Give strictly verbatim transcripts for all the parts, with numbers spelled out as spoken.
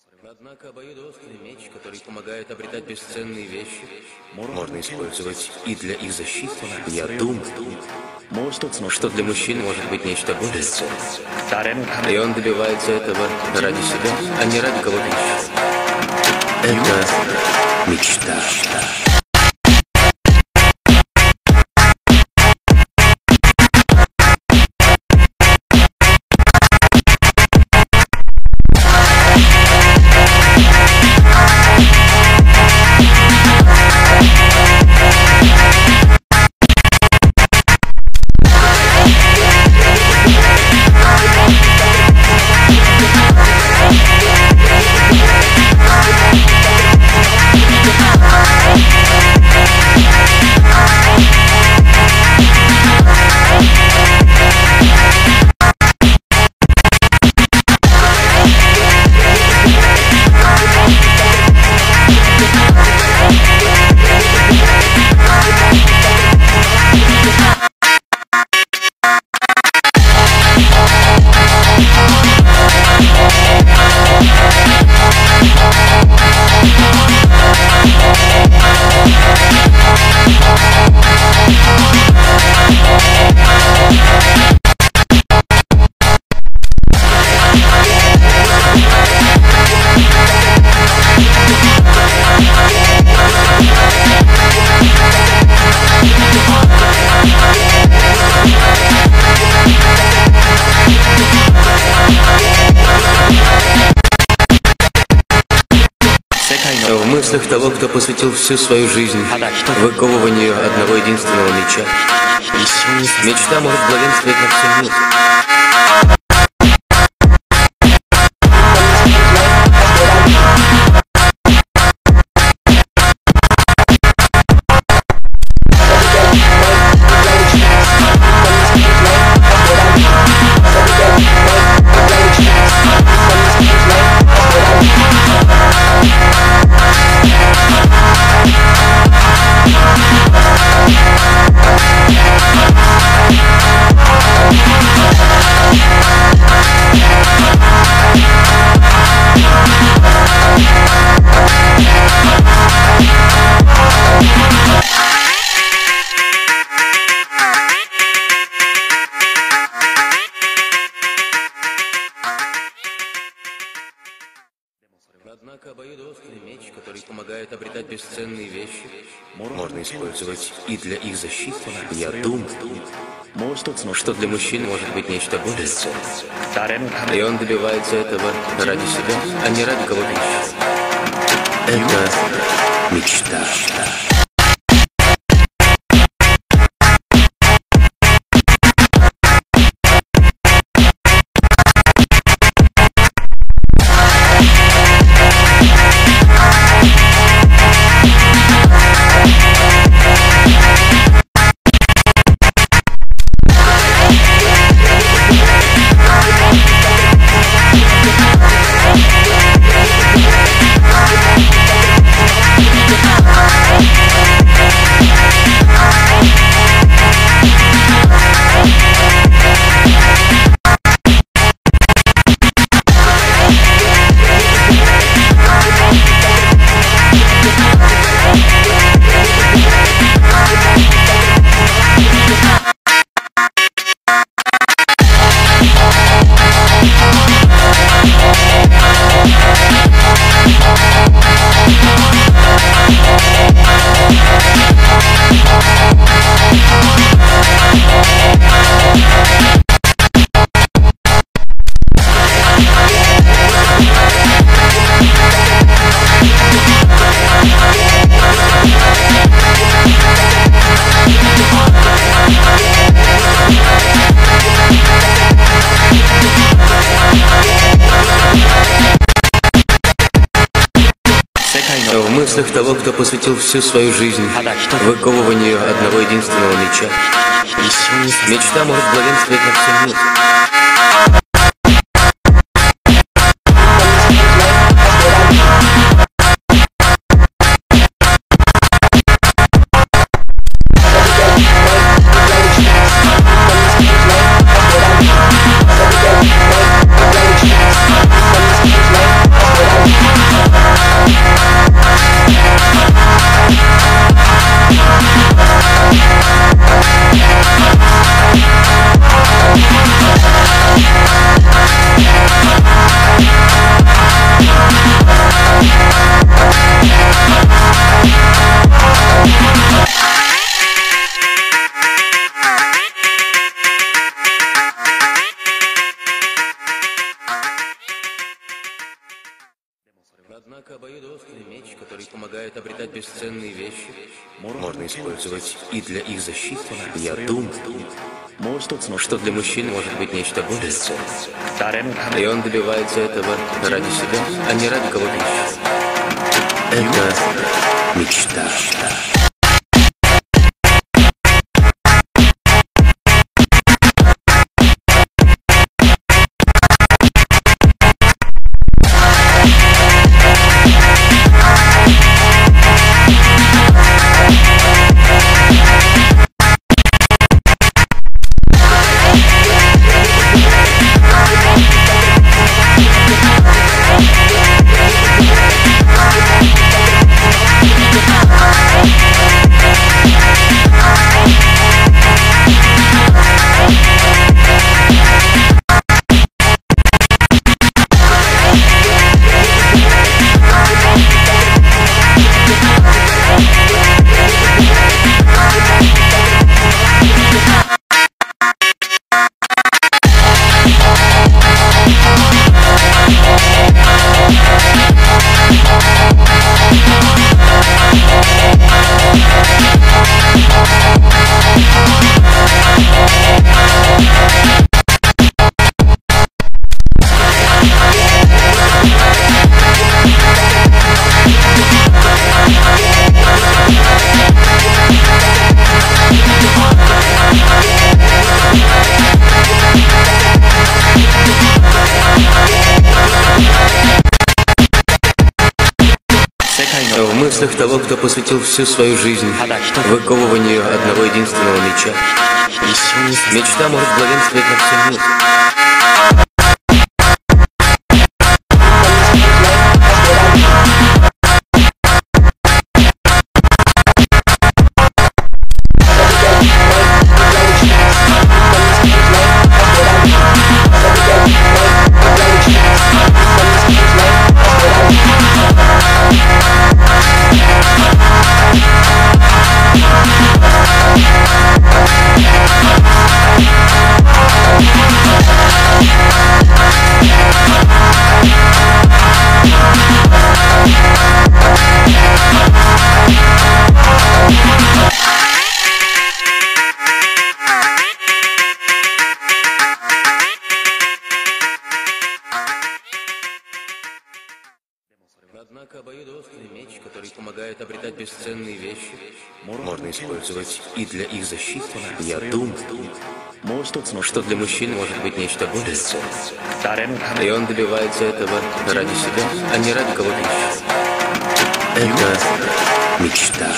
Однако обоюдоострый меч, который помогает обретать бесценные вещи, можно использовать и для их защиты. Я думаю, что для мужчин может быть нечто более ценное. И он добивается этого ради себя, а не ради кого-то еще. Это мечта. В мыслях того, кто посвятил всю свою жизнь выковыванию одного единственного меча, мечта может главенствовать над всем миром. Однако обоюдоострый меч, который помогает обретать бесценные вещи, можно использовать и для их защиты. Я думаю, что для мужчин может быть нечто более ценное. И он добивается этого ради себя, а не ради кого-то еще. Это мечта. В мыслях того, кто посвятил всю свою жизнь выковыванию одного единственного меча, мечта может главенствовать над всем миром. We'll be right back. Однако обоюдоострый меч, который помогает обретать бесценные вещи, можно использовать и для их защиты. Я думаю, что для мужчин может быть нечто более ценное. И он добивается этого ради себя, а не ради кого-то еще. Это мечта. В мыслях того, кто посвятил всю свою жизнь выковыванию одного единственного меча, мечта может главенствовать над всем миром. Однако обоюдоострый меч, который помогает обретать бесценные вещи, можно использовать и для их защиты. Я думаю, что для мужчин может быть нечто более ценное. И он добивается этого ради себя, а не ради кого-то еще. Это мечта.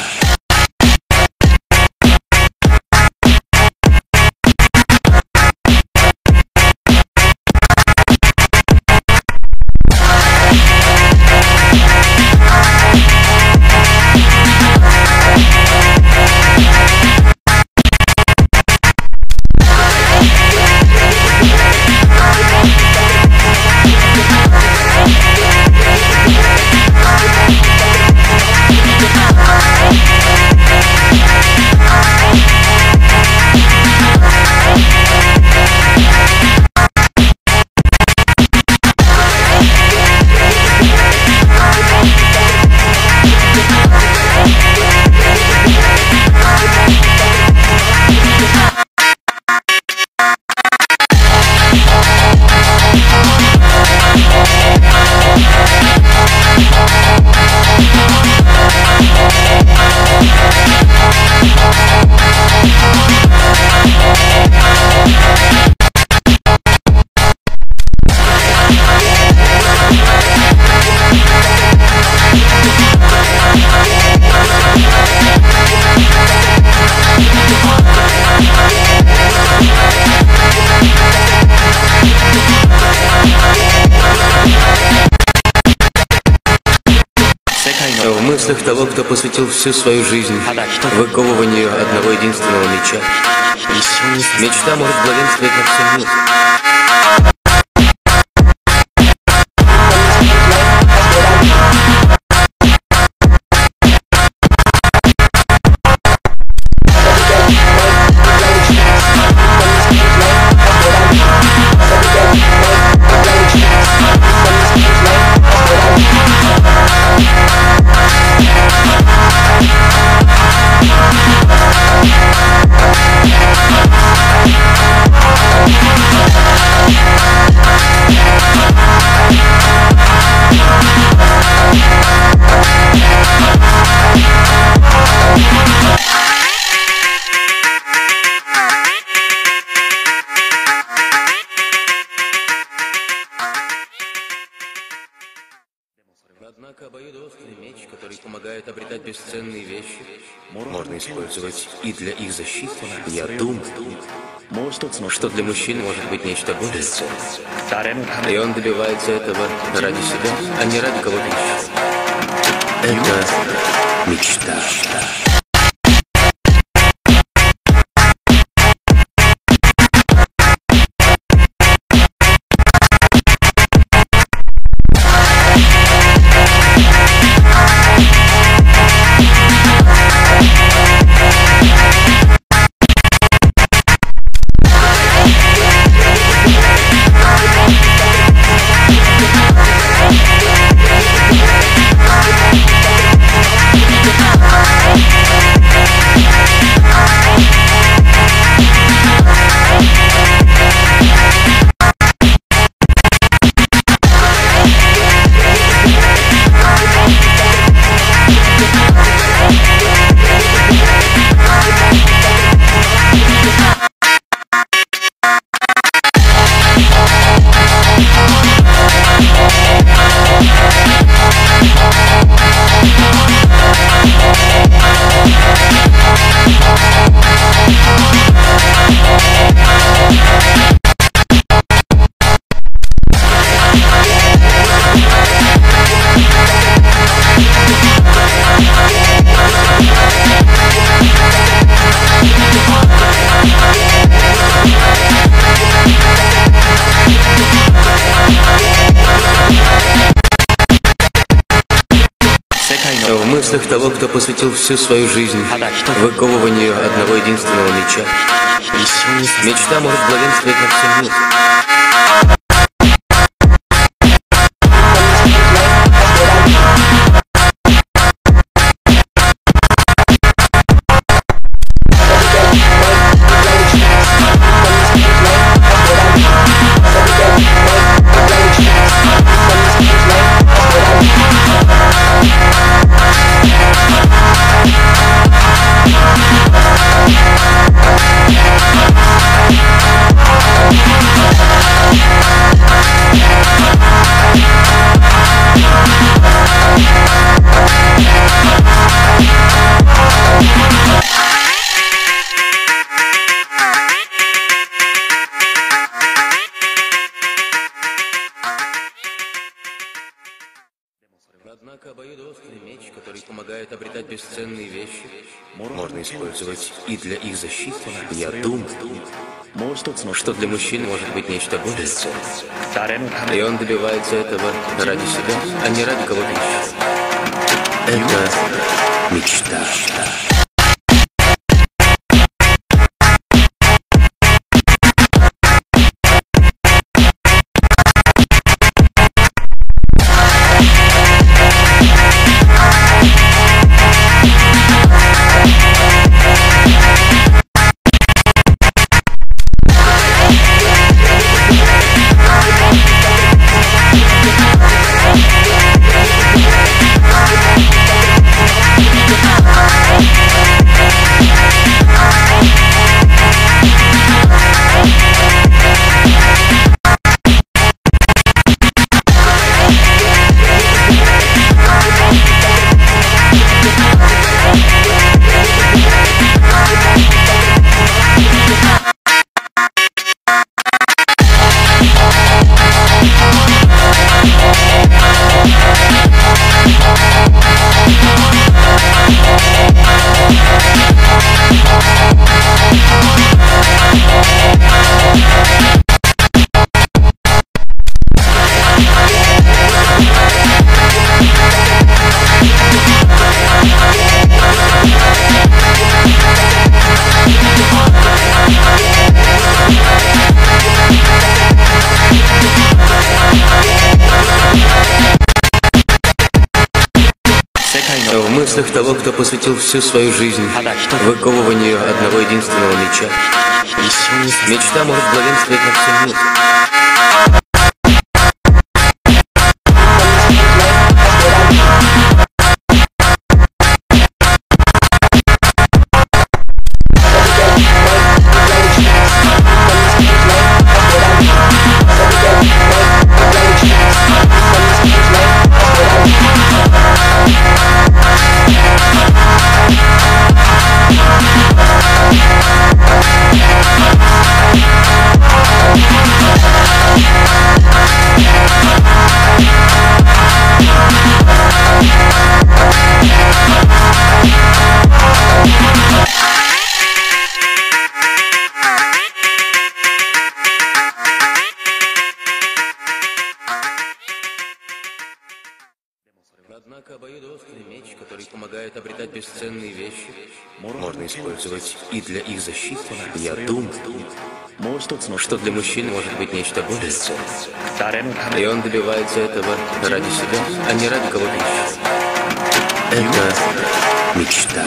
В мыслях того, кто посвятил всю свою жизнь выковыванию одного единственного меча, мечта может главенствовать над всем миром. We'll be right back. Однако обоюдоострый меч, который помогает обретать бесценные вещи, можно использовать и для их защиты. Я думаю, что для мужчин может быть нечто более ценное. И он добивается этого ради себя, а не ради кого-то еще. Это мечта. В мыслях того, кто посвятил всю свою жизнь выковыванию одного единственного меча, мечта может главенствовать над всем миром. Однако обоюдоострый меч, который помогает обретать бесценные вещи, можно использовать и для их защиты. Я думаю, что для мужчин может быть нечто более ценное. И он добивается этого ради себя, а не ради кого-то еще. Это мечта. В мыслях того, кто посвятил всю свою жизнь выковыванию одного единственного меча, мечта может главенствовать над всем миром. We'll be right back. Однако обоюдоострый меч, который помогает обретать бесценные вещи, можно использовать и для их защиты. Я думаю, что для мужчин может быть нечто более ценное. И он добивается этого ради себя, а не ради кого-то еще. Это мечта.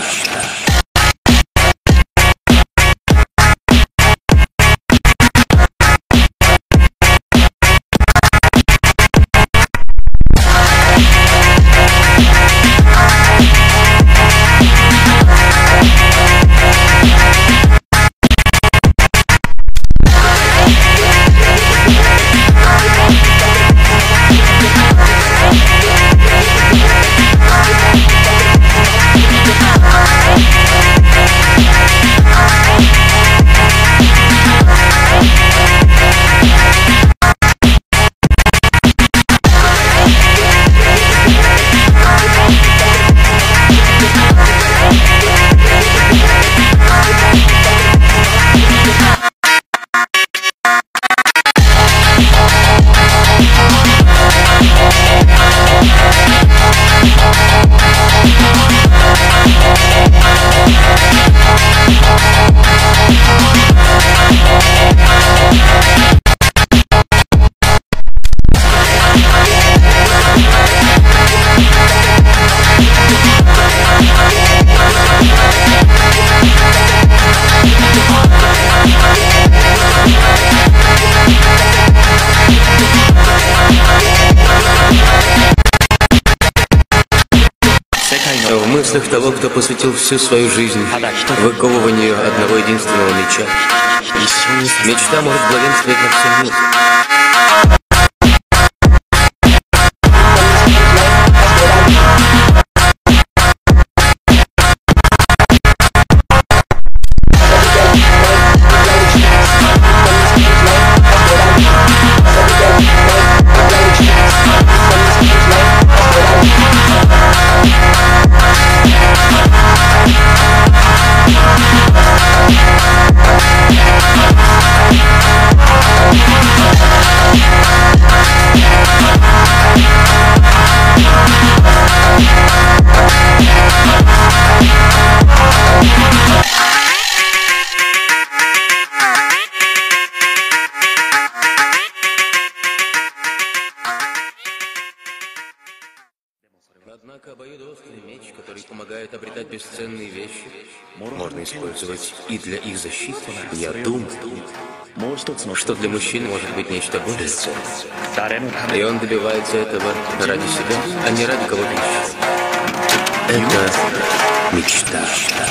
В мыслях того, кто посвятил всю свою жизнь выковыванию одного единственного меча, мечта может главенствовать над всем миром. Однако обоюдоострый меч, который помогает обретать бесценные вещи, можно использовать и для их защиты. Я думаю, что для мужчин может быть нечто более ценное. И он добивается этого ради себя, а не ради кого-то еще. Это мечта.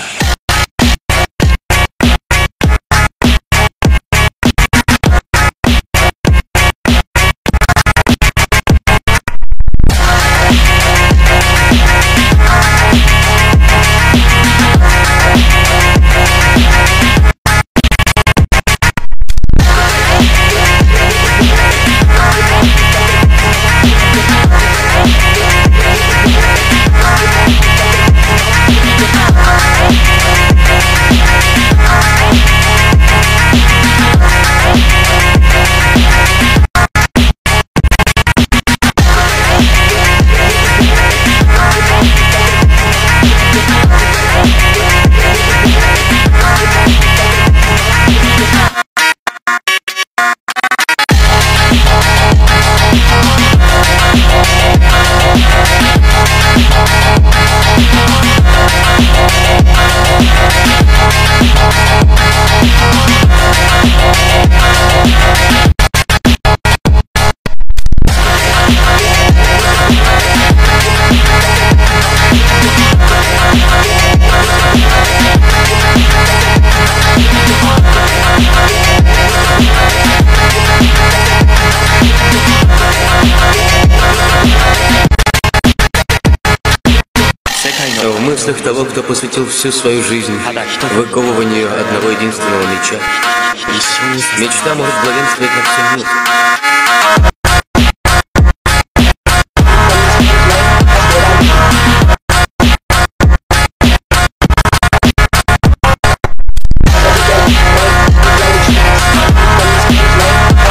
В мыслях того, кто посвятил всю свою жизнь выковыванию одного единственного меча, мечта может главенствовать над всем миром.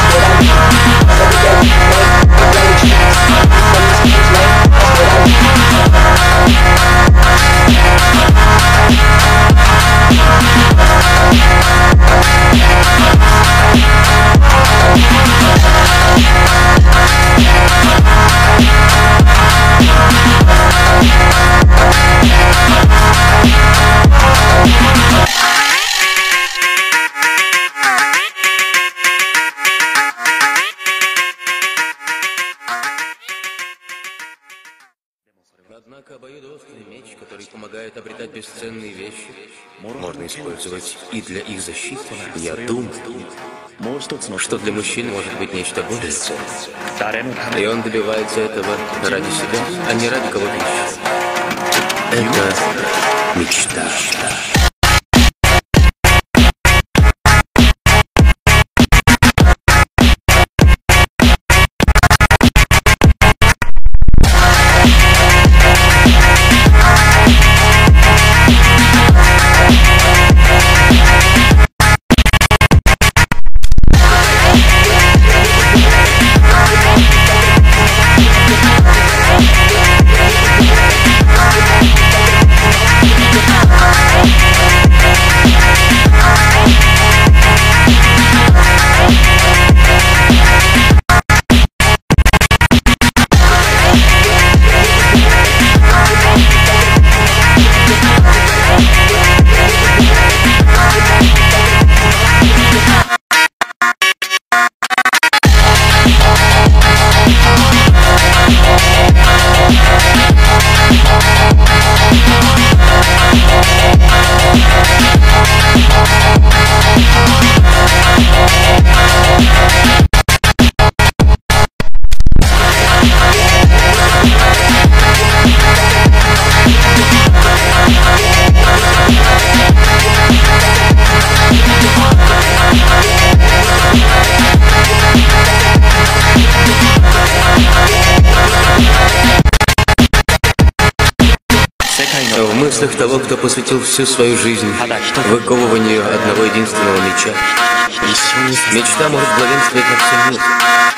We'll be right back. Однако обоюдоострый меч, который помогает обретать бесценные вещи, можно использовать и для их защиты. Я думаю, что для мужчин может быть нечто более ценное. И он добивается этого ради себя, а не ради кого-то еще. Это мечта. В мыслях того, кто посвятил всю свою жизнь выковыванию одного единственного меча, мечта может главенствовать над всем миром.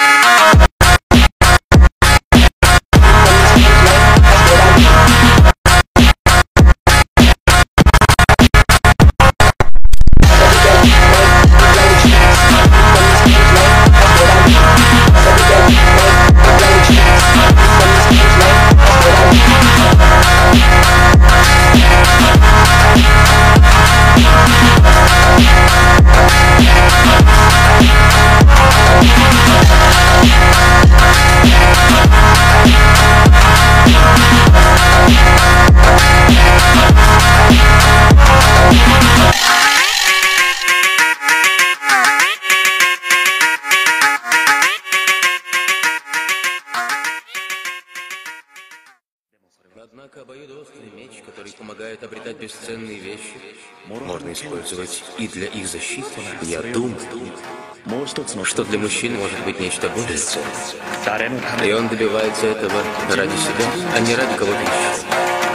Однако обоюдоострый меч, который помогает обретать бесценные вещи, можно использовать и для их защиты. Я думаю, что для мужчин может быть нечто более ценное. И он добивается этого ради себя, а не ради кого-то еще.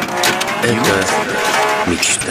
Это мечта.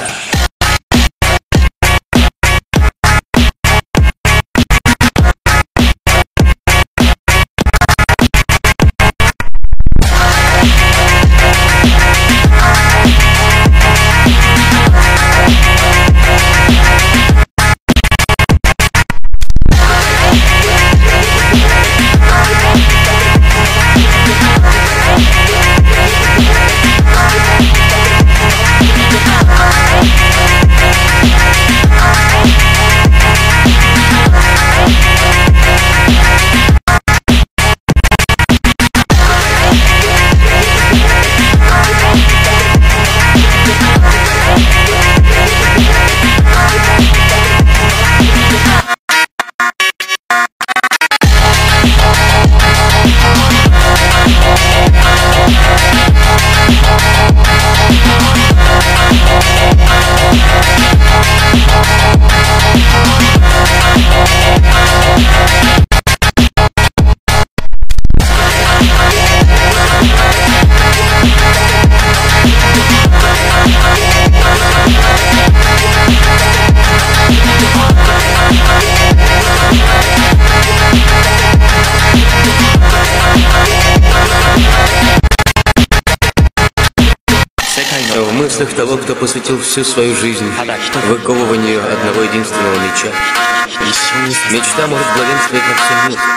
В мыслях того, кто посвятил всю свою жизнь выковыванию одного единственного меча, мечта может главенствовать над всем миром.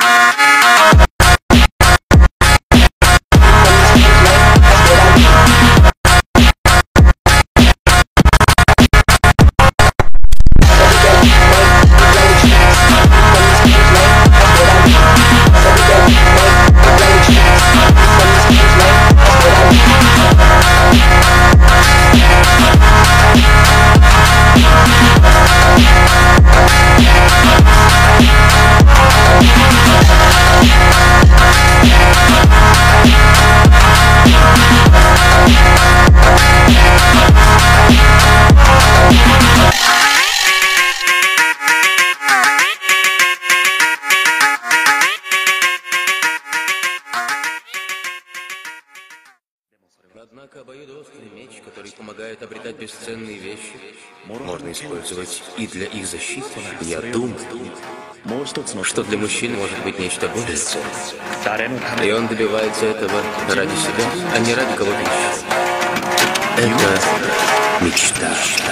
We'll be right back. Однако обоюдоострый меч, который помогает обретать бесценные вещи, можно использовать и для их защиты. Я думаю, что для мужчин может быть нечто более ценное. И он добивается этого ради себя, а не ради кого-то еще. Это мечта.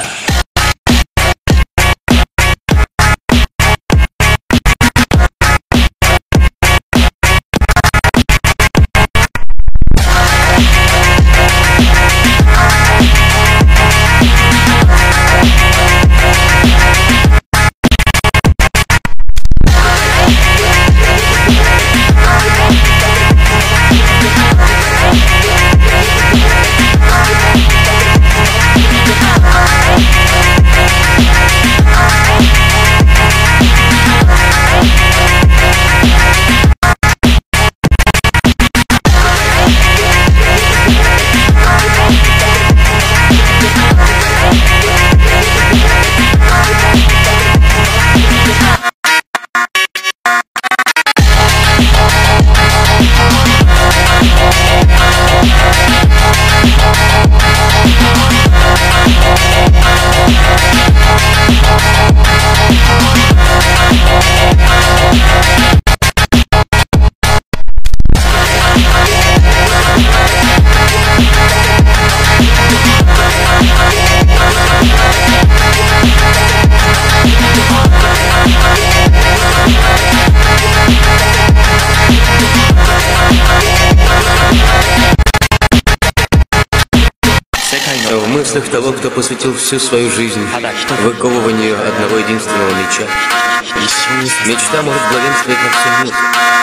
В мыслях того, кто посвятил всю свою жизнь выковыванию одного единственного меча, мечта может главенствовать над всем миром.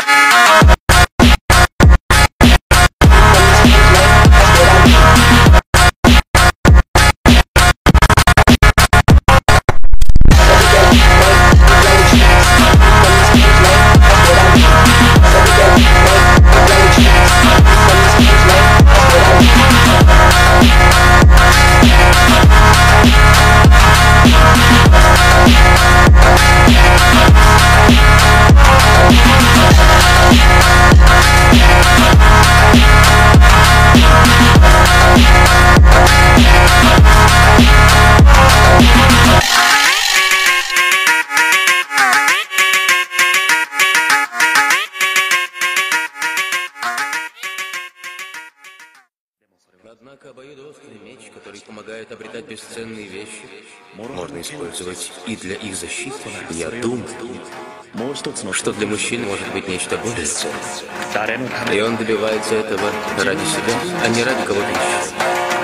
Однако обоюдоострый меч, который помогает обретать бесценные вещи, можно использовать и для их защиты. Я думаю, что для мужчин может быть нечто более ценное. И он добивается этого ради себя, а не ради кого-то еще.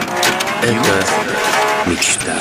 Это мечта.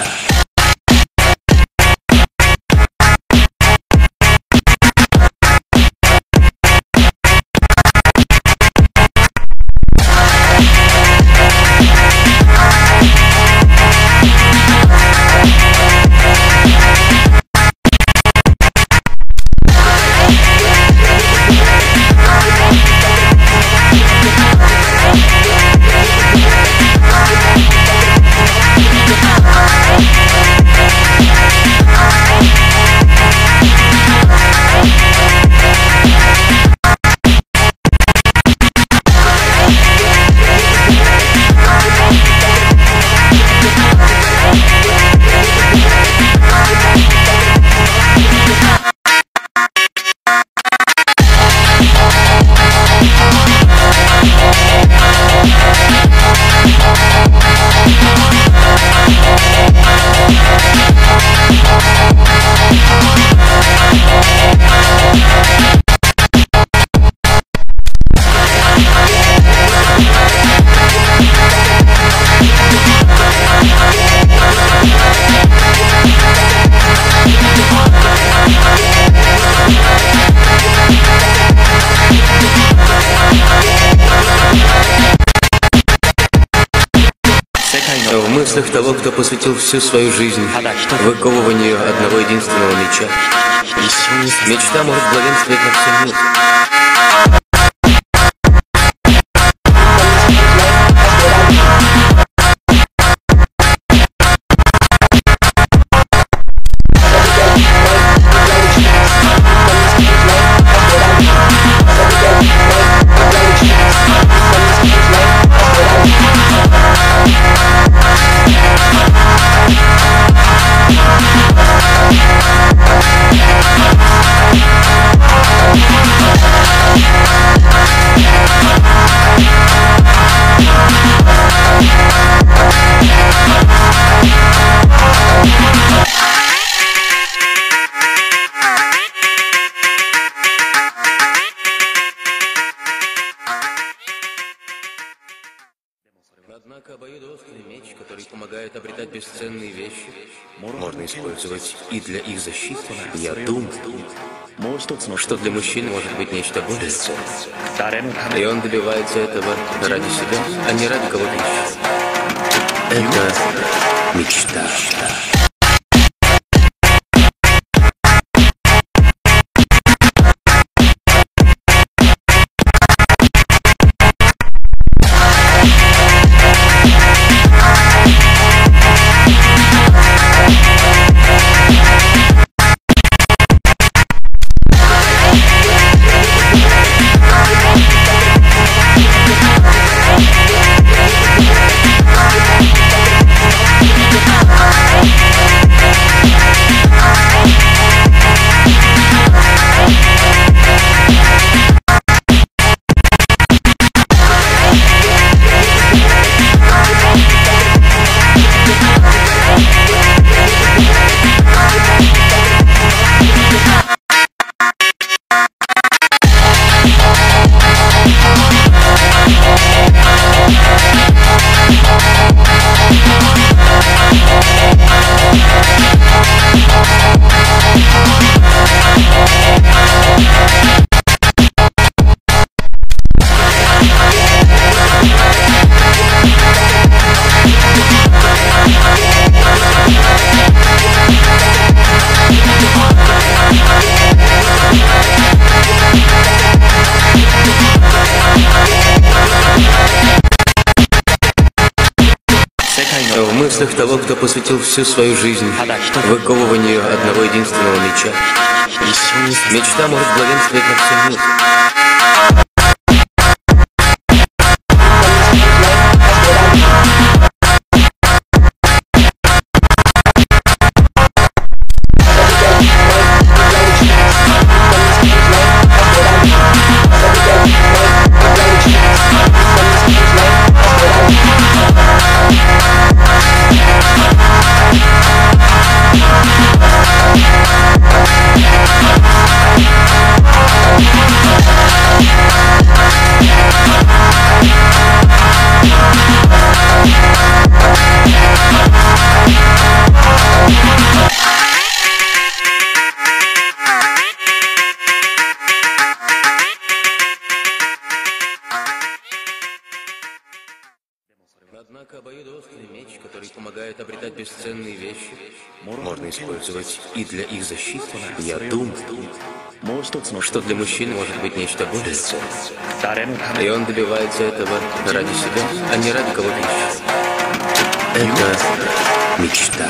В мыслях того, кто посвятил всю свою жизнь выковыванию одного единственного меча, мечта может главенствовать над всем миром. We'll be right back. Однако обоюдоострый меч, который помогает обретать бесценные вещи, можно использовать и для их защиты. Я думаю, что для мужчин может быть нечто более ценное. И он добивается этого ради себя, а не ради кого-то еще. Это мечта. В мыслях того, кто посвятил всю свою жизнь выковыванию одного единственного меча, мечта может главенствовать над всем миром. Однако обоюдоострый меч, который помогает обретать бесценные вещи, можно использовать и для их защиты. Я думаю, что для мужчин может быть нечто более ценное. И он добивается этого ради себя, а не ради кого-то еще. Это мечта.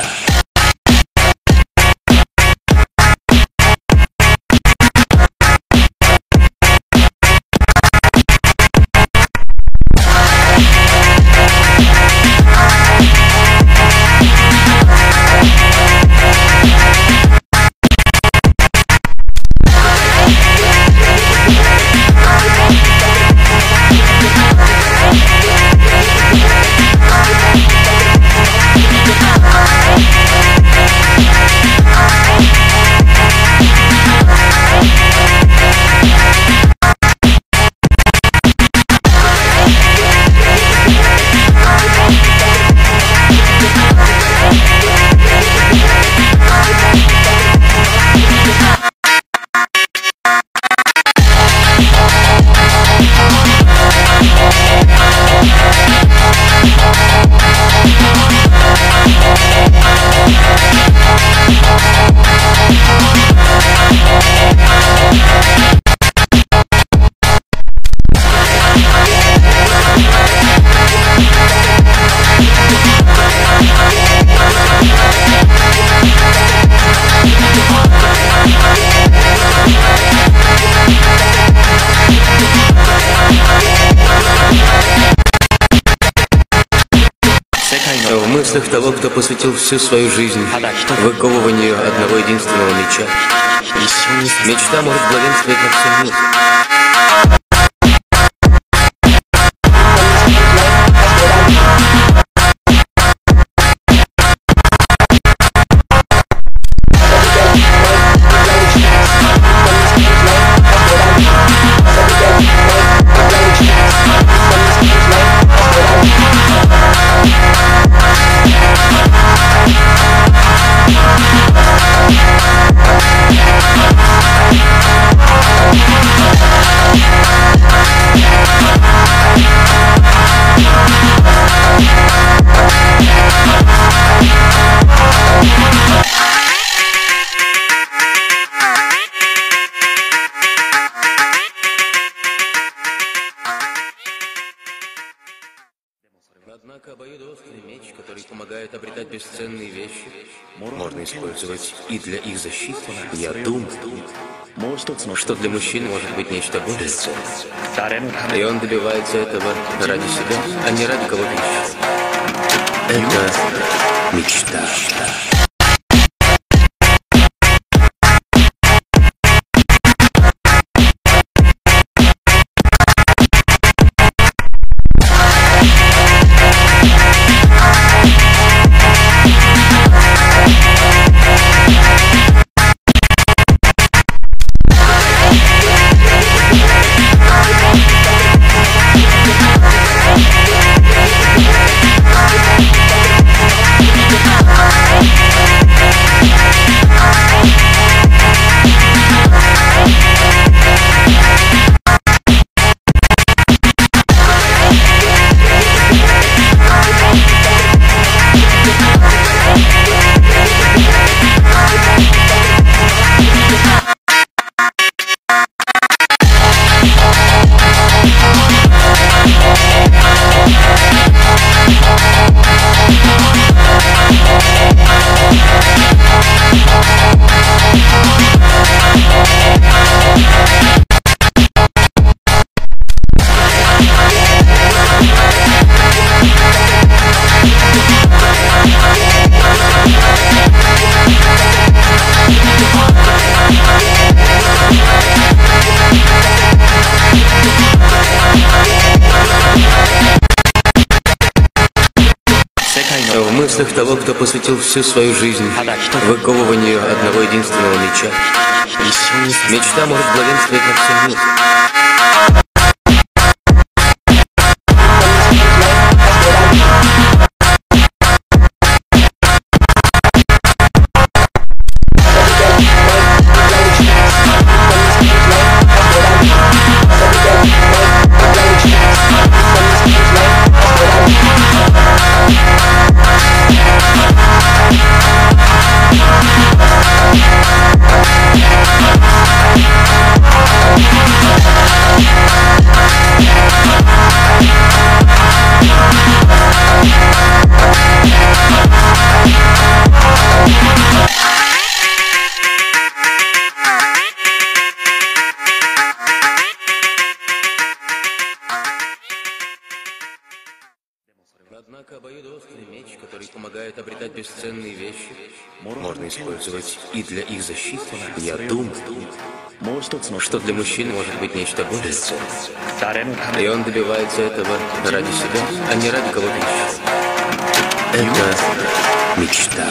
В мыслях того, кто посвятил всю свою жизнь выковыванию одного единственного меча, мечта может главенствовать над всем миром. We'll be right back. Однако обоюдоострый меч, который помогает обретать бесценные вещи, можно использовать и для их защиты. Я думаю, что для мужчин может быть нечто более ценное. И он добивается этого ради себя, а не ради кого-то еще. Это мечта. В мыслях того, кто посвятил всю свою жизнь выковыванию одного единственного меча, мечта может главенствовать над всем миром. Однако обоюдоострый меч, который помогает обретать бесценные вещи, можно использовать и для их защиты. Я думаю, что для мужчин может быть нечто более ценное. И он добивается этого ради себя, а не ради кого-то еще. Это мечта.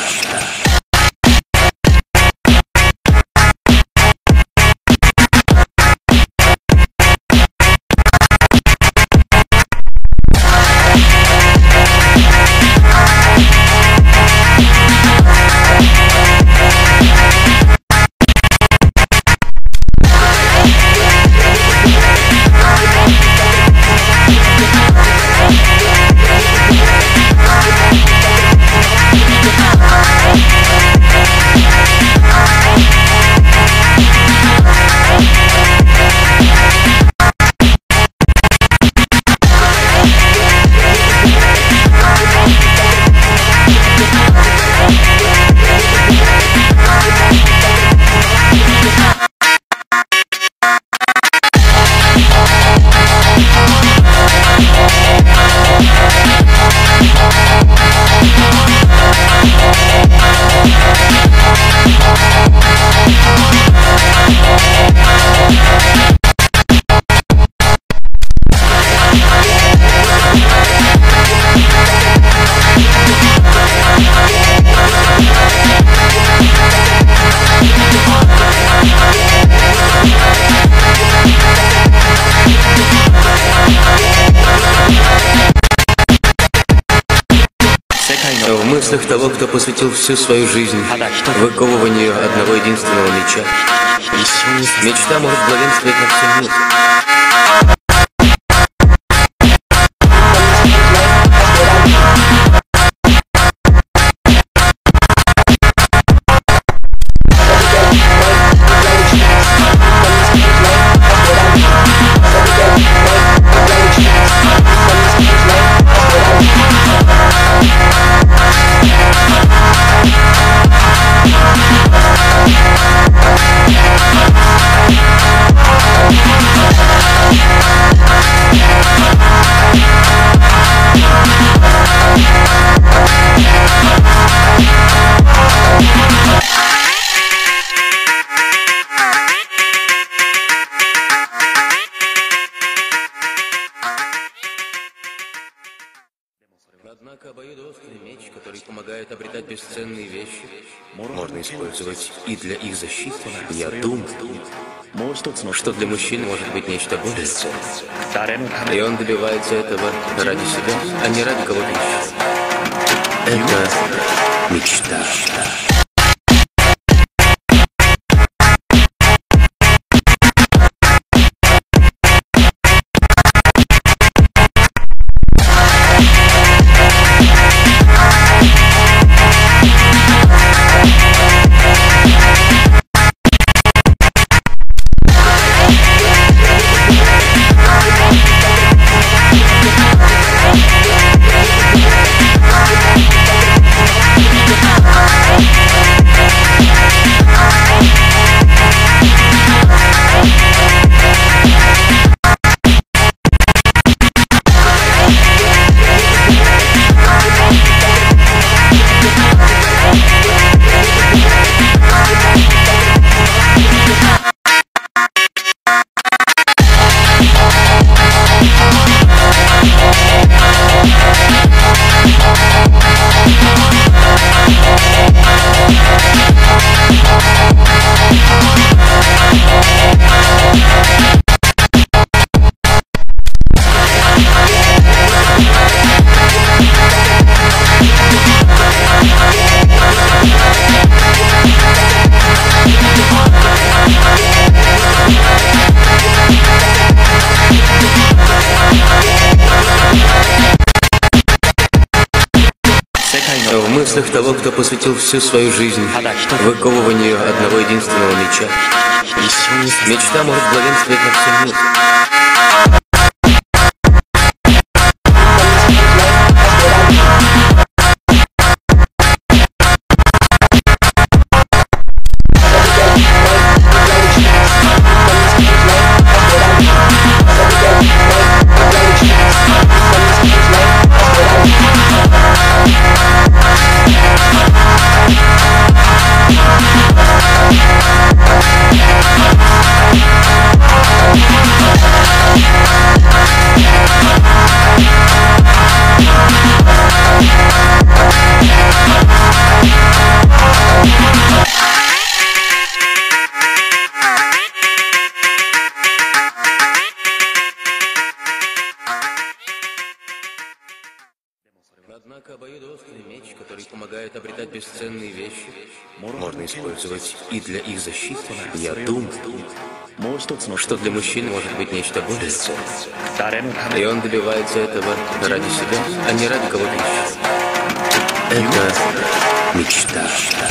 В мыслях того, кто посвятил всю свою жизнь выковыванию одного единственного меча, мечта может главенствовать над всем миром. We'll be right back. Однако обоюдоострый меч, который помогает обретать бесценные вещи, можно использовать и для их защиты. Я думаю, что для мужчин может быть нечто более ценное. И он добивается этого ради себя, а не ради кого-то еще. Это мечта. В мыслях того, кто посвятил всю свою жизнь выковыванию одного единственного меча, мечта может главенствовать над всем миром. Однако обоюдоострый меч, который помогает обретать бесценные вещи, можно использовать и для их защиты. Я думаю, что для мужчин может быть нечто более ценное. И он добивается этого ради себя, а не ради кого-то еще. Это мечта.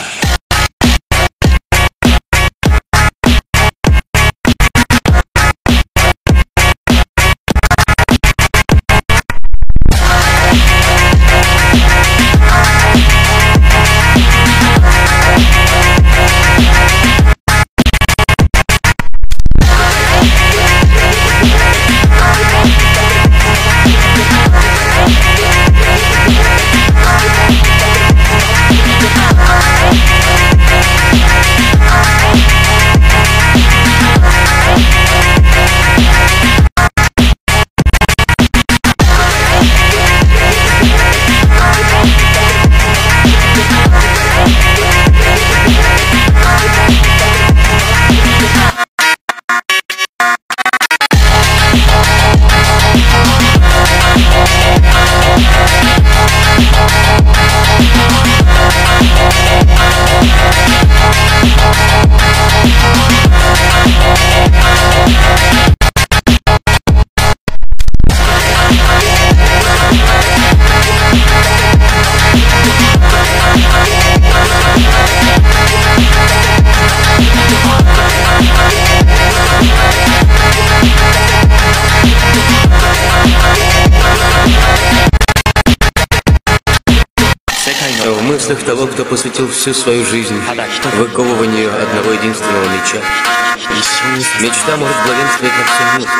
В мыслях того, кто посвятил всю свою жизнь выковыванию одного единственного меча, мечта может главенствовать над всем миром.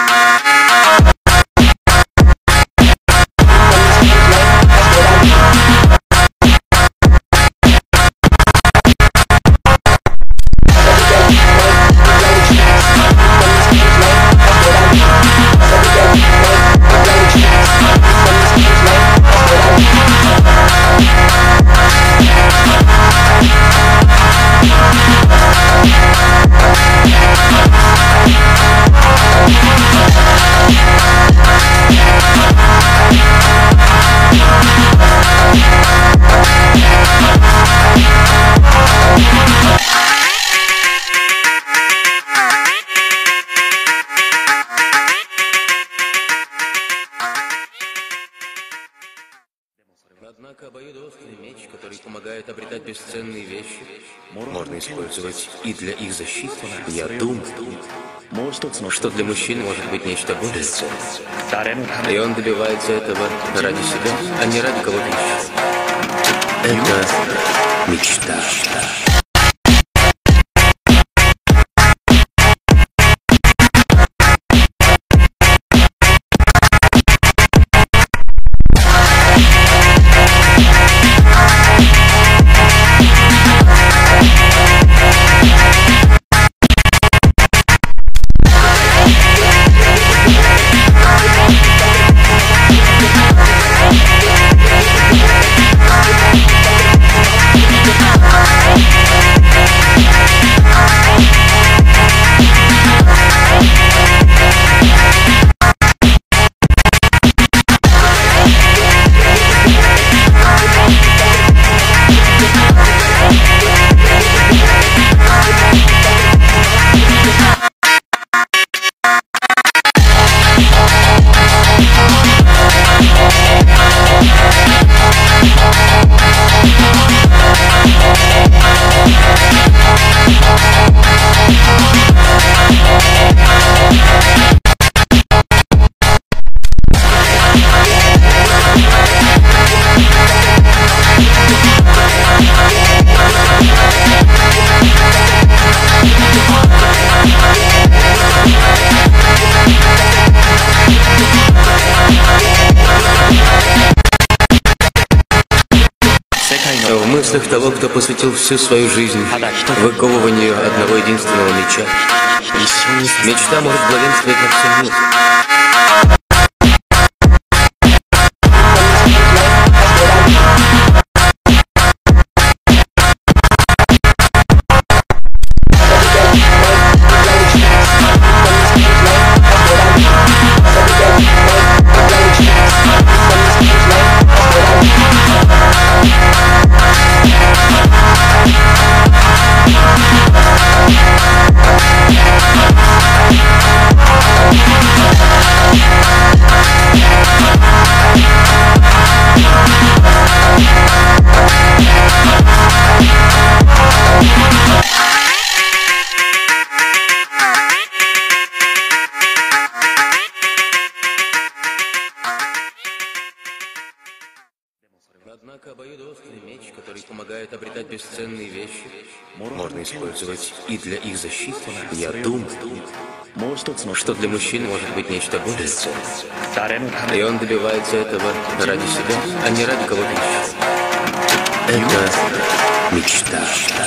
We'll be right back. Однако обоюдоострый меч, который помогает обретать бесценные вещи, можно использовать и для их защиты. Я думаю, что для мужчин может быть нечто более ценное. И он добивается этого ради себя, а не ради кого-то еще. Это мечта. В мыслях того, кто посвятил всю свою жизнь выковыванию одного единственного меча, мечта может главенствовать над всем миром. Однако обоюдоострый меч, который помогает обретать бесценные вещи, можно использовать и для их защиты. Я думаю, что для мужчин может быть нечто более ценное. И он добивается этого ради себя, а не ради кого-то еще. Это мечта.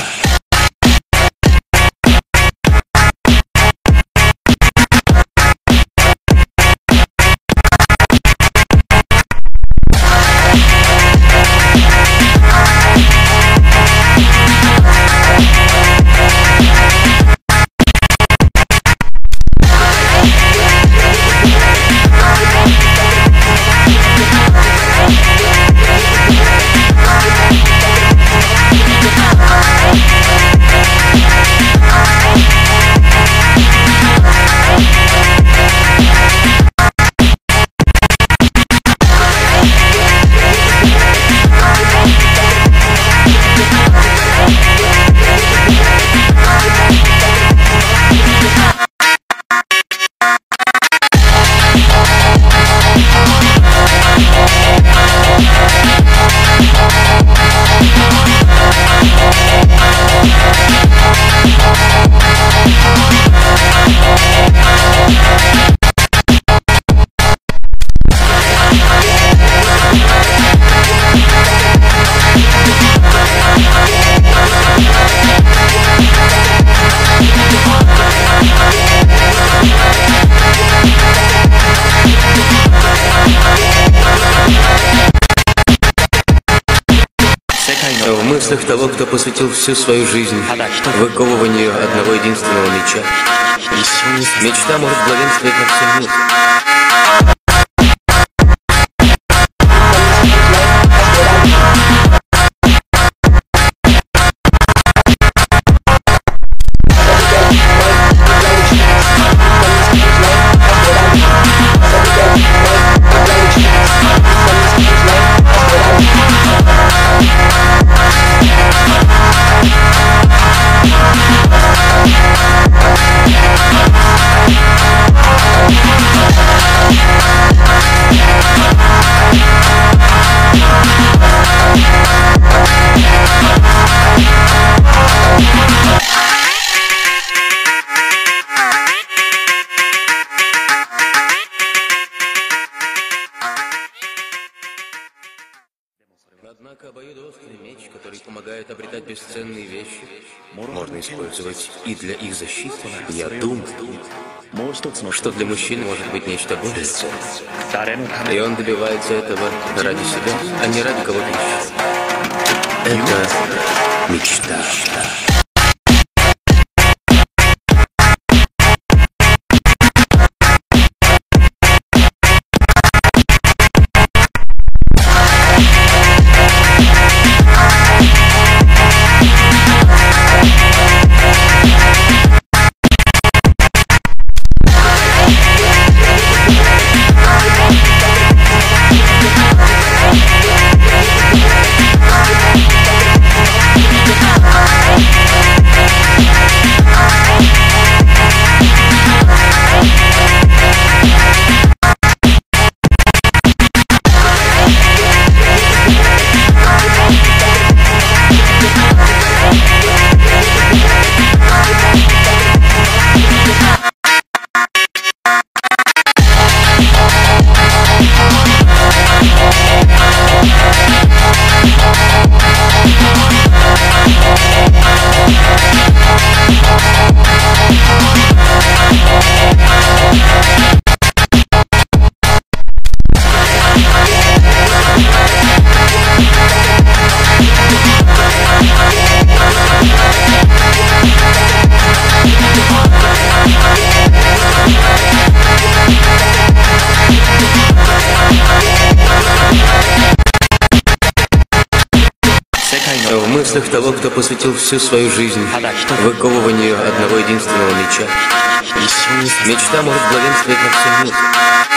В мыслях того, кто посвятил всю свою жизнь выковыванию одного единственного меча, мечта может главенствовать над всем миром. We'll be right back. Однако обоюдоострый меч, который помогает обретать бесценные вещи, можно использовать и для их защиты. Я думаю, что для мужчин может быть нечто более ценное. И он добивается этого ради себя, а не ради кого-то еще. Это мечта. В мыслях того, кто посвятил всю свою жизнь выковыванию одного единственного меча, мечта может главенствовать над всем миром.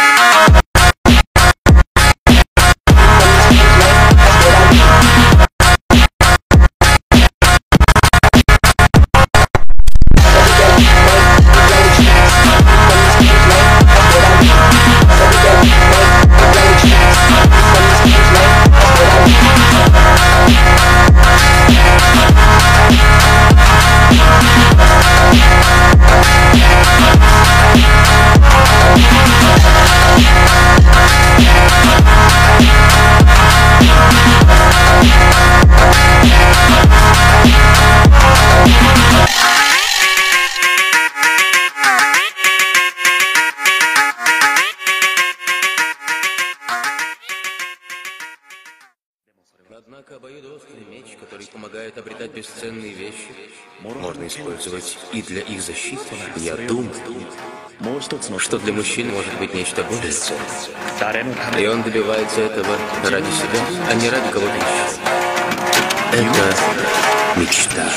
Однако обоюдоострый меч, который помогает обретать бесценные вещи, можно использовать и для их защиты. Я думаю, что для мужчин может быть нечто более ценное. И он добивается этого ради себя, а не ради кого-то еще. Это мечта.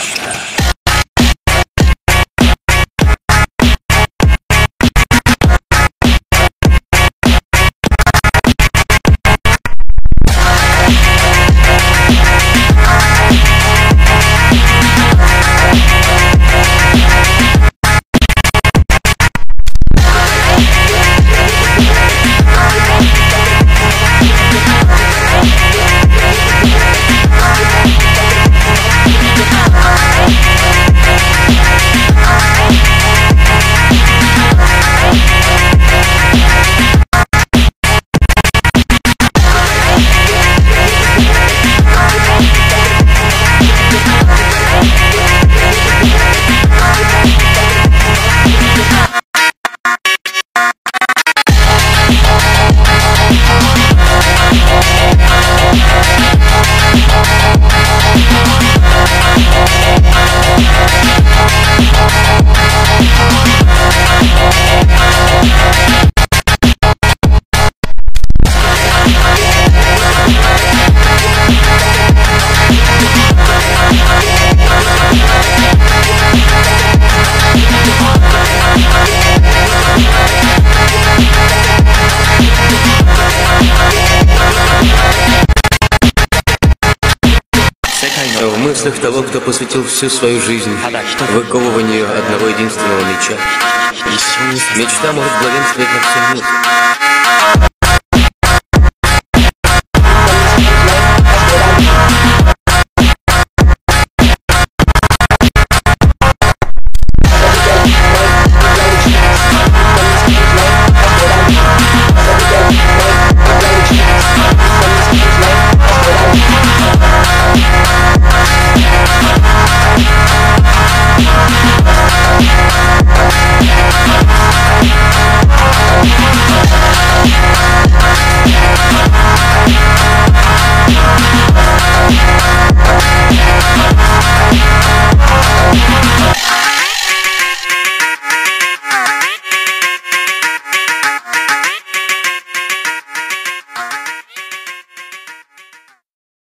В мыслях того, кто посвятил всю свою жизнь выковыванию одного единственного меча, мечта может главенствовать над всем миром.